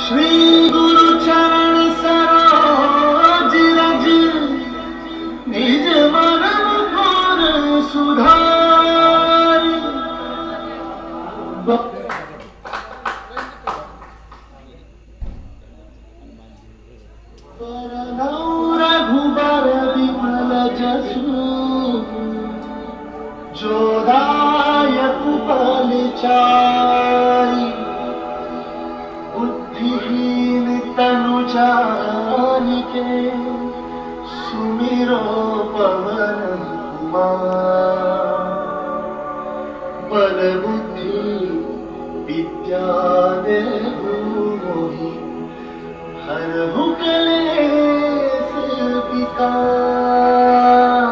श्री गुरु चरण सरोज रज निज मन मुकुर सुधार। रघुबर विमल जसु जो दायक बलचारी। बुद्धिहीन तनु जानिके सुमिरो पवन कुमार। बल बुद्धि विद्या देहु मोहि हरहु क्लेश विकार।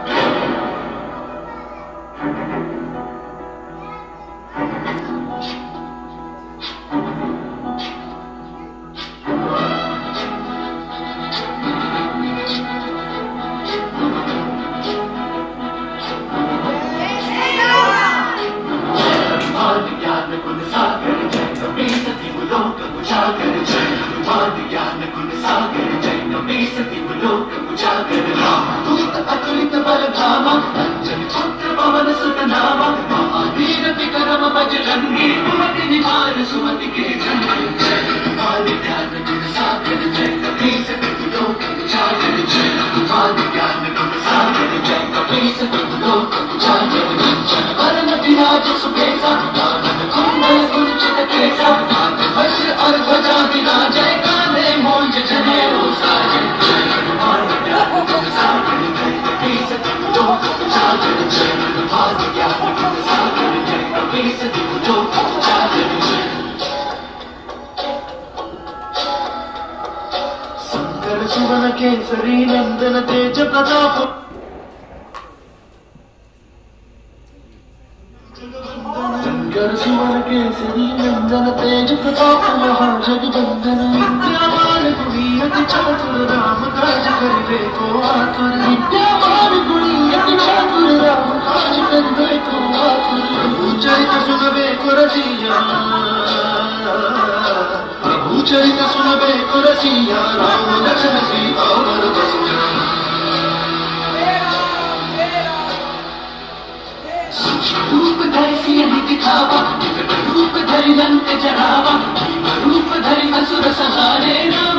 ज्ञान गुण सागर जय कपी सती लोक उजागर। जय हनुमान ज्ञान गुण सागर जय कपी सती लोक उजागर। रामदूत अतुलित बल धामा अंजन पुत्र पवन सुत नामा। महावीर विक्रम बजरंगी कुमति निवार सुमति के संगी। जय हनुमान ज्ञान गुण सागर जय कपी सती लोक उजागर। जय हनुमान ज्ञान गुण सागर जय कपी सती लोक उजागर। जन वरण विराज सुबेसा वज्र और ध्वजा विराजय कांधे मूंज जनेऊ साजन। जय हनुमान ज्ञान गुण सागर जय कपी सती लोक उजागर। जय हनुमान ज्ञान गुण सागर जय कपी सती लोक उजागर। शंकर सुवन केसरी नंदन तेज प्रताप। शंकर सुवन केसरी नंदन तेज प्रताप महाजगवंदन। विद्यावान गुणी अति चातुर राम काज करिबे को आतुर। विद्यावान गुणी अति चातुर राम काज करिबे को आतुर। प्रभु चरित सुनबे को रसिया प्रभु चरित सुनबे को रसिया। राम लक्ष्मण सीता वर बसिया। रूप धरि सियहि दिखावा रूप धरि लंक जरावा। रूप धरि असुर संहारे।